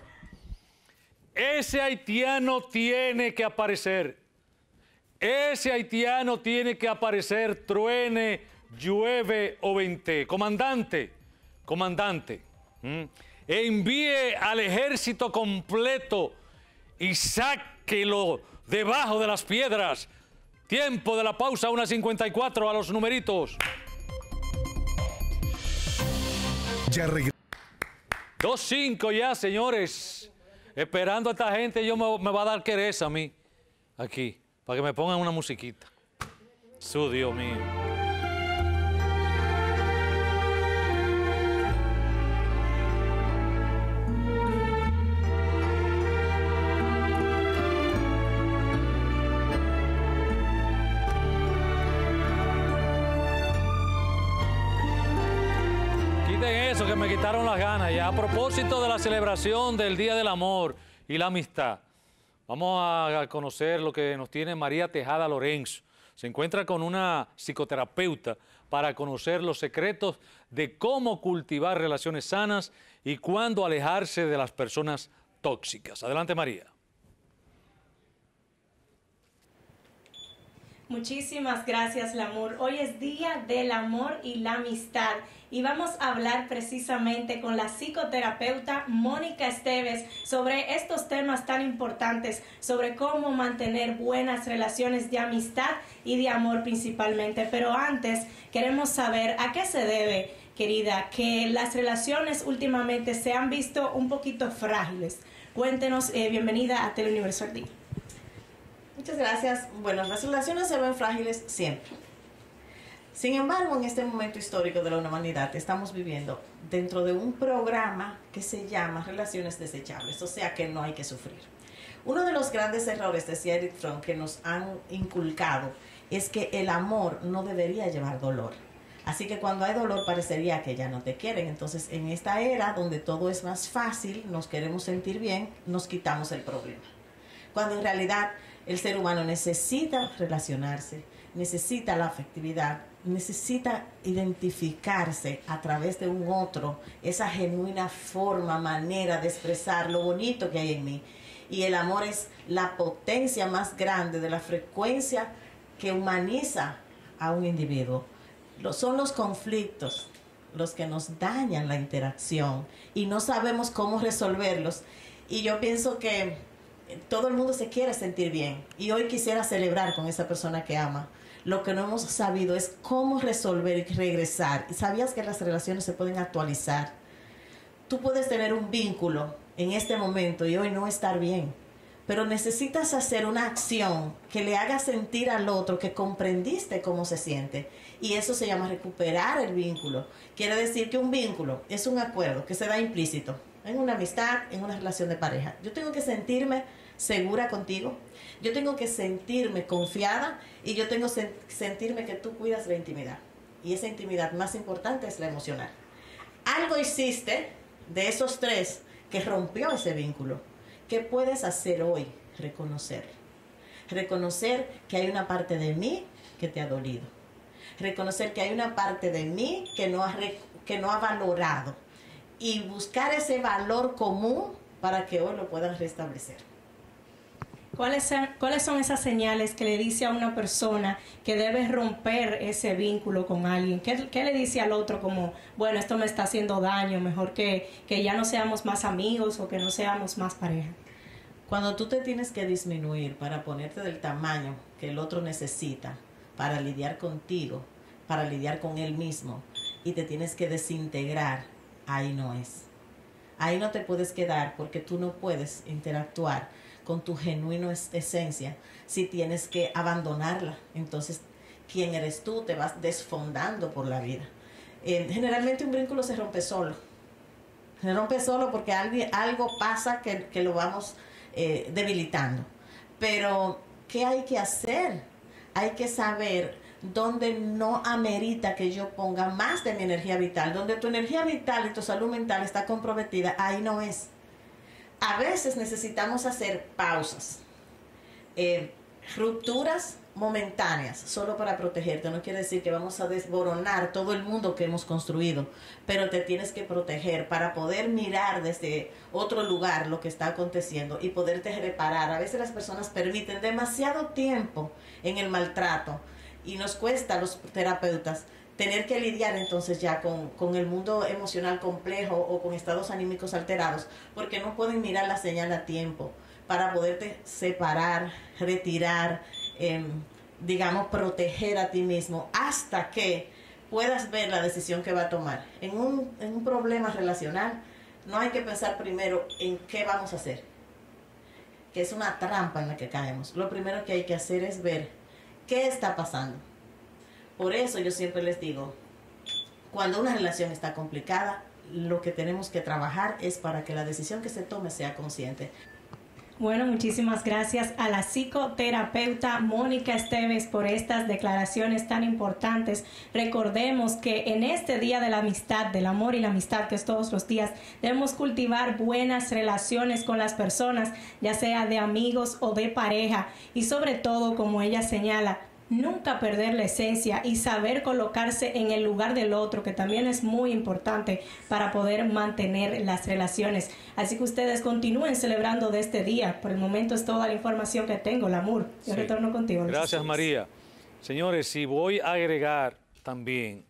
Ese haitiano tiene que aparecer. Ese haitiano tiene que aparecer, truene, llueve o vente. Comandante, envíe al ejército completo y sáquelo debajo de las piedras. Tiempo de la pausa, 1:54 a los numeritos. Ya regresamos. 2:05 ya, señores. Esperando a esta gente, me va a dar quereza a mí, aquí, para que me pongan una musiquita. Su Dios mío. Eso, que me quitaron las ganas ya. A propósito de la celebración del Día del Amor y la Amistad, vamos a conocer lo que nos tiene María Tejada Lorenzo. Se encuentra con una psicoterapeuta para conocer los secretos de cómo cultivar relaciones sanas y cuándo alejarse de las personas tóxicas. Adelante, María. Muchísimas gracias, Lamour. Hoy es Día del Amor y la Amistad y vamos a hablar precisamente con la psicoterapeuta Mónica Esteves sobre estos temas tan importantes, sobre cómo mantener buenas relaciones de amistad y de amor principalmente. Pero antes queremos saber a qué se debe, querida, que las relaciones últimamente se han visto un poquito frágiles. Cuéntenos, bienvenida a Teleuniverso al Día. Muchas gracias. Bueno, las relaciones se ven frágiles siempre. Sin embargo, en este momento histórico de la humanidad estamos viviendo dentro de un programa que se llama Relaciones Desechables, o sea que no hay que sufrir. Uno de los grandes errores, decía Eric Fromm, que nos han inculcado es que el amor no debería llevar dolor. Así que cuando hay dolor parecería que ya no te quieren. Entonces, en esta era donde todo es más fácil, nos queremos sentir bien, nos quitamos el problema. Cuando en realidad el ser humano necesita relacionarse, necesita la afectividad, necesita identificarse a través de un otro, esa genuina forma, manera de expresar lo bonito que hay en mí. Y el amor es la potencia más grande de la frecuencia que humaniza a un individuo. Son los conflictos los que nos dañan la interacción y no sabemos cómo resolverlos. Y yo pienso que todo el mundo se quiere sentir bien y hoy quisiera celebrar con esa persona que ama. Lo que no hemos sabido es cómo resolver y regresar. ¿Y sabías que las relaciones se pueden actualizar? Tú puedes tener un vínculo en este momento y hoy no estar bien, pero necesitas hacer una acción que le haga sentir al otro que comprendiste cómo se siente. Y eso se llama recuperar el vínculo. Quiere decir que un vínculo es un acuerdo que se da implícito en una amistad, en una relación de pareja. Yo tengo que sentirme segura contigo, yo tengo que sentirme confiada y yo tengo que sentirme que tú cuidas la intimidad. Y esa intimidad más importante es la emocional. Algo hiciste de esos tres que rompió ese vínculo. ¿Qué puedes hacer hoy? Reconocer. Reconocer que hay una parte de mí que te ha dolido. Reconocer que hay una parte de mí que no ha valorado. Y buscar ese valor común para que hoy lo puedan restablecer. ¿Cuáles son esas señales que le dice a una persona que debe romper ese vínculo con alguien? ¿Qué le dice al otro como, bueno, esto me está haciendo daño, mejor que ya no seamos más amigos o que no seamos más pareja? Cuando tú te tienes que disminuir para ponerte del tamaño que el otro necesita para lidiar contigo, para lidiar con él mismo, y te tienes que desintegrar, ahí no es. Ahí no te puedes quedar porque tú no puedes interactuar con tu genuina esencia si tienes que abandonarla. Entonces, ¿quién eres tú? Te vas desfondando por la vida. Generalmente un vínculo se rompe solo. Se rompe solo porque algo pasa que lo vamos debilitando. Pero, ¿qué hay que hacer? Hay que saber dónde no amerita que yo ponga más de mi energía vital. Donde tu energía vital y tu salud mental está comprometida, ahí no es. A veces necesitamos hacer pausas, rupturas momentáneas, solo para protegerte. No quiere decir que vamos a desboronar todo el mundo que hemos construido, pero te tienes que proteger para poder mirar desde otro lugar lo que está aconteciendo y poderte reparar. A veces las personas permiten demasiado tiempo en el maltrato y nos cuesta a los terapeutas tener que lidiar entonces ya con el mundo emocional complejo o con estados anímicos alterados, porque no pueden mirar la señal a tiempo para poderte separar, retirar, digamos, proteger a ti mismo hasta que puedas ver la decisión que va a tomar. En un problema relacional no hay que pensar primero en qué vamos a hacer, que es una trampa en la que caemos. Lo primero que hay que hacer es ver qué está pasando. Por eso yo siempre les digo, cuando una relación está complicada, lo que tenemos que trabajar es para que la decisión que se tome sea consciente. Bueno, muchísimas gracias a la psicoterapeuta Mónica Esteves por estas declaraciones tan importantes. Recordemos que en este Día de la Amistad, del Amor y la Amistad, que es todos los días, debemos cultivar buenas relaciones con las personas, ya sea de amigos o de pareja, y sobre todo, como ella señala, nunca perder la esencia y saber colocarse en el lugar del otro, que también es muy importante para poder mantener las relaciones. Así que ustedes continúen celebrando de este día. Por el momento es toda la información que tengo, Lamour. Yo retorno contigo. Gracias, María. Señores, si voy a agregar también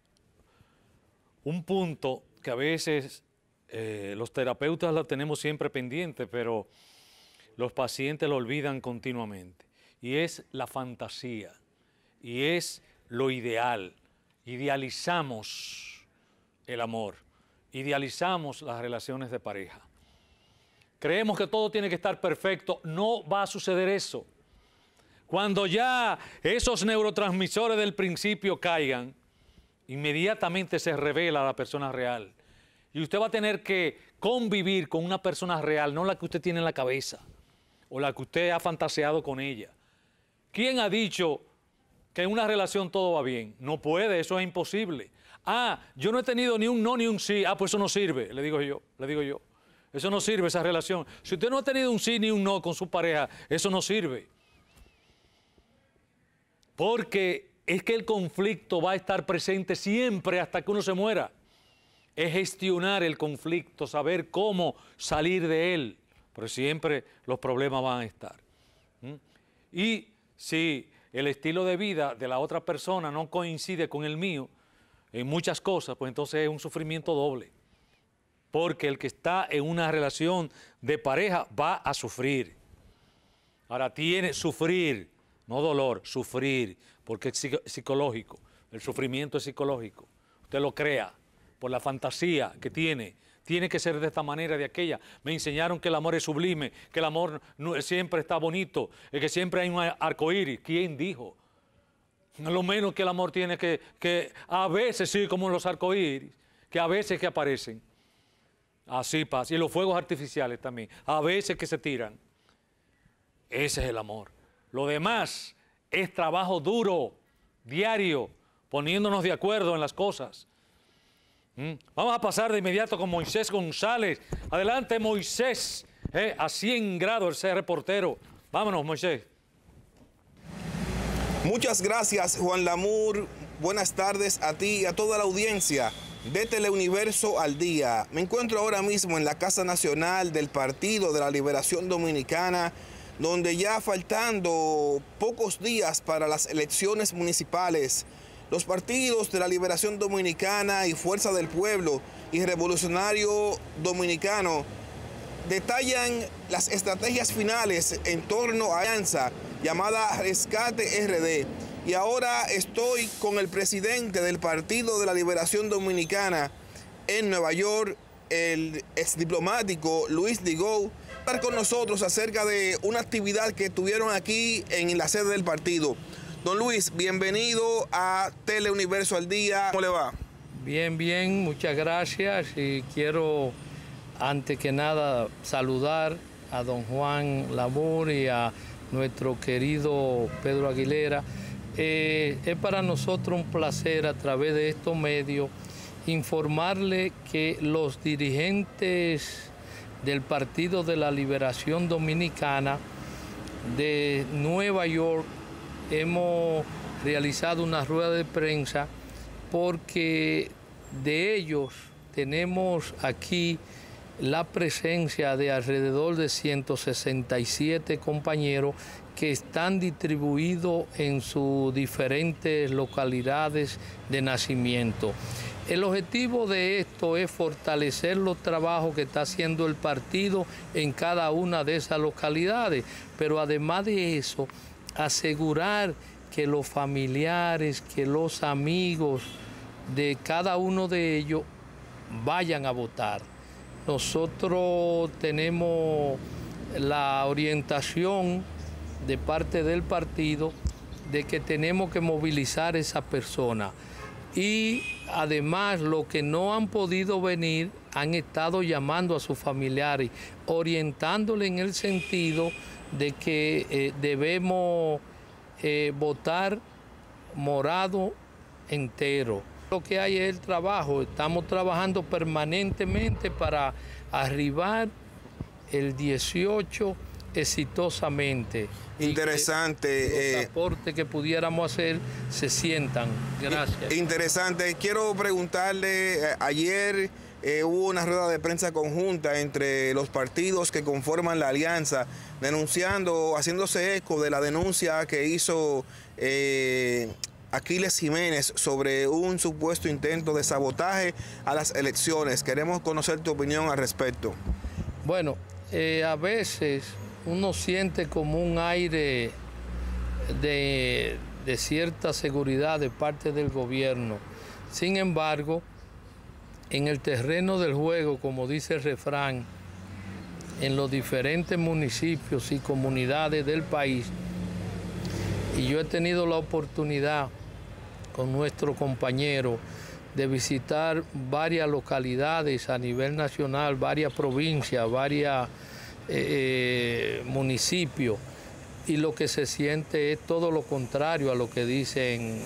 un punto que a veces los terapeutas lo tenemos siempre pendiente, pero los pacientes lo olvidan continuamente. Y es la fantasía, y es lo ideal. Idealizamos el amor, idealizamos las relaciones de pareja. Creemos que todo tiene que estar perfecto, no va a suceder eso. Cuando ya esos neurotransmisores del principio caigan, inmediatamente se revela la persona real. Y usted va a tener que convivir con una persona real, no la que usted tiene en la cabeza o la que usted ha fantaseado con ella. ¿Quién ha dicho que en una relación todo va bien? No puede, eso es imposible. Ah, yo no he tenido ni un no ni un sí. Ah, pues eso no sirve, le digo yo. Eso no sirve, esa relación. Si usted no ha tenido un sí ni un no con su pareja, eso no sirve. Porque es que el conflicto va a estar presente siempre hasta que uno se muera. Es gestionar el conflicto, saber cómo salir de él. Pero siempre los problemas van a estar. Y si el estilo de vida de la otra persona no coincide con el mío en muchas cosas, pues entonces es un sufrimiento doble. Porque el que está en una relación de pareja va a sufrir. Ahora tiene sufrir, no dolor, sufrir, porque es psicológico. El sufrimiento es psicológico. Usted lo crea por la fantasía que tiene. Tiene que ser de esta manera, de aquella. Me enseñaron que el amor es sublime, que el amor siempre está bonito, que siempre hay un arcoíris. ¿Quién dijo? Lo menos que el amor tiene que a veces sí, como los arcoíris, que a veces que aparecen. Así pasa. Y los fuegos artificiales también. A veces que se tiran. Ese es el amor. Lo demás es trabajo duro, diario, poniéndonos de acuerdo en las cosas. Vamos a pasar de inmediato con Moisés González. Adelante, Moisés, a 100 grados, ese reportero. Vámonos, Moisés. Muchas gracias, Juan Lamour. Buenas tardes a ti y a toda la audiencia de Teleuniverso al Día. Me encuentro ahora mismo en la Casa Nacional del Partido de la Liberación Dominicana, donde ya faltando pocos días para las elecciones municipales, los partidos de la Liberación Dominicana y Fuerza del Pueblo y Revolucionario Dominicano detallan las estrategias finales en torno a la alianza llamada Rescate RD. Y ahora estoy con el presidente del Partido de la Liberación Dominicana en Nueva York, el exdiplomático Luis Digou, para estar con nosotros acerca de una actividad que tuvieron aquí en la sede del partido. Don Luis, bienvenido a Teleuniverso al Día. ¿Cómo le va? Bien, bien, muchas gracias. Y quiero, antes que nada, saludar a don Juan Lamour y a nuestro querido Pedro Aguilera. Es para nosotros un placer, a través de estos medios, informarle que los dirigentes del Partido de la Liberación Dominicana de Nueva York hemos realizado una rueda de prensa porque de ellos tenemos aquí la presencia de alrededor de 167 compañeros que están distribuidos en sus diferentes localidades de nacimiento. El objetivo de esto es fortalecer los trabajos que está haciendo el partido en cada una de esas localidades, pero además de eso, asegurar que los familiares, que los amigos de cada uno de ellos vayan a votar. Nosotros tenemos la orientación de parte del partido de que tenemos que movilizar a esa persona. Y además, los que no han podido venir han estado llamando a sus familiares, orientándole en el sentido de que debemos votar morado entero. Lo que hay es el trabajo, estamos trabajando permanentemente para arribar el 18 exitosamente. Interesante. Los aportes que pudiéramos hacer se sientan. Gracias. Interesante. Quiero preguntarle, ayer hubo una rueda de prensa conjunta entre los partidos que conforman la alianza, denunciando, haciéndose eco de la denuncia que hizo Aquiles Jiménez sobre un supuesto intento de sabotaje a las elecciones. Queremos conocer tu opinión al respecto. Bueno, a veces uno siente como un aire de cierta seguridad de parte del gobierno. Sin embargo, en el terreno del juego, como dice el refrán, en los diferentes municipios y comunidades del país, y yo he tenido la oportunidad con nuestro compañero de visitar varias localidades a nivel nacional, varias provincias, varios municipios, y lo que se siente es todo lo contrario a lo que dicen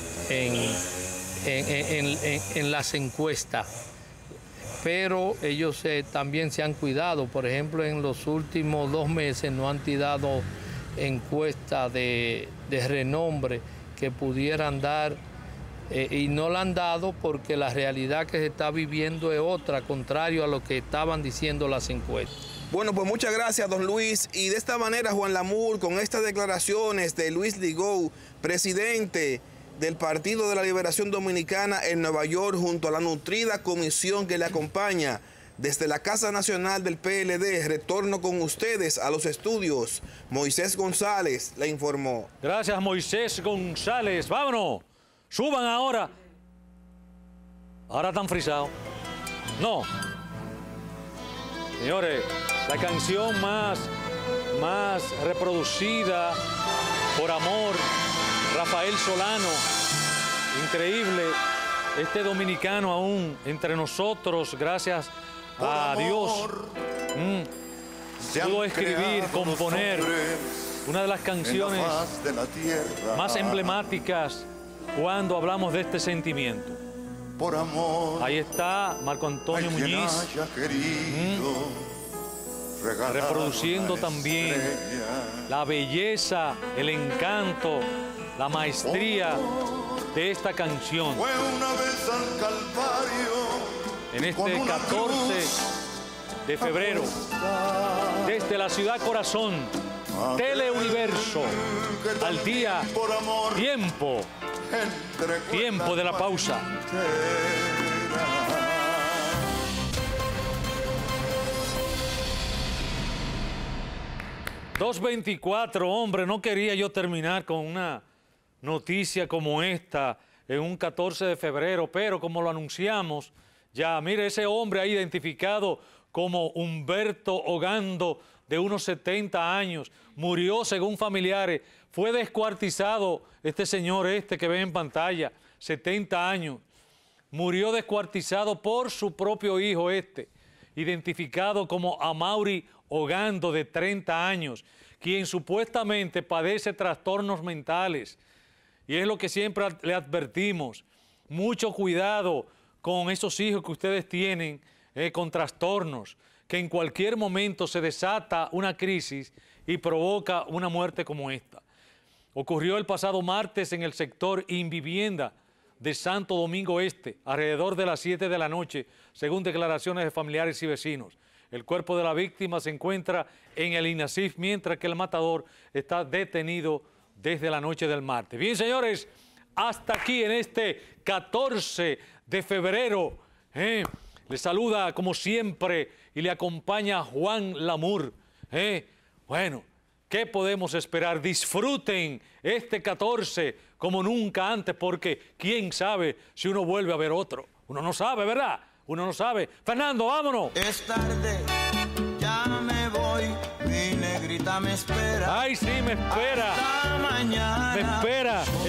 en las encuestas. Pero ellos también se han cuidado. Por ejemplo, en los últimos 2 meses no han tirado encuestas de renombre que pudieran dar, y no la han dado porque la realidad que se está viviendo es otra, contrario a lo que estaban diciendo las encuestas. Bueno, pues muchas gracias, don Luis. Y de esta manera, Juan Lamour, con estas declaraciones de Luis Ligou, presidente del Partido de la Liberación Dominicana en Nueva York, junto a la nutrida comisión que le acompaña desde la Casa Nacional del PLD, retorno con ustedes a los estudios. Moisés González le informó. Gracias, Moisés González. Vámonos. Suban ahora. Ahora están frisados. No. Señores, la canción más reproducida por amor, Rafael Solano. Increíble. Este dominicano aún entre nosotros, gracias a Dios, pudo escribir, componer una de las canciones más emblemáticas cuando hablamos de este sentimiento. Por amor, ahí está Marco Antonio Muñiz, reproduciendo también la belleza, el encanto, la maestría de esta canción. Fue una vez al Calvario, en este 14 de febrero, desde la ciudad corazón, Teleuniverso, al día, tiempo de la pausa. 2:24, hombre, no quería yo terminar con una noticia como esta en un 14 de febrero, pero como lo anunciamos, ya, mire, ese hombre ahí identificado como Humberto Ogando, de unos 70 años, murió según familiares, fue descuartizado este señor que ven en pantalla, 70 años, murió descuartizado por su propio hijo identificado como Amaury Ogando, de 30 años, quien supuestamente padece trastornos mentales. Y es lo que siempre le advertimos, mucho cuidado con esos hijos que ustedes tienen con trastornos, que en cualquier momento se desata una crisis y provoca una muerte como esta. Ocurrió el pasado martes en el sector Invivienda de Santo Domingo Este, alrededor de las 7 de la noche, según declaraciones de familiares y vecinos. El cuerpo de la víctima se encuentra en el INASIF, mientras que el matador está detenido desde la noche del martes. Bien, señores, hasta aquí en este 14 de febrero. Le saluda, como siempre, y le acompaña Juan Lamour. Bueno, ¿qué podemos esperar? Disfruten este 14 como nunca antes, porque quién sabe si uno vuelve a ver otro. Uno no sabe, ¿verdad? Uno no sabe. Fernando, vámonos. Es tarde, ya me voy, mi negrita me espera. Ay, sí, me espera. Hasta mañana. Me espera.